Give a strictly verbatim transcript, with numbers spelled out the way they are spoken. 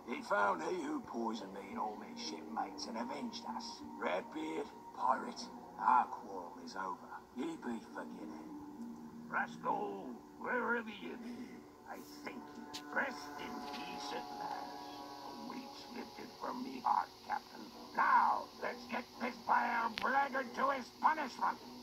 He found he who poisoned me and all my shipmates and avenged us. Ratbeard, pirate, our quarrel is over. Ye be forgiven. Rascal, wherever you be, I thank you. Rest in peace at last. A weight's lifted from me heart, Captain. Now, let's get this vile blackguard to his punishment.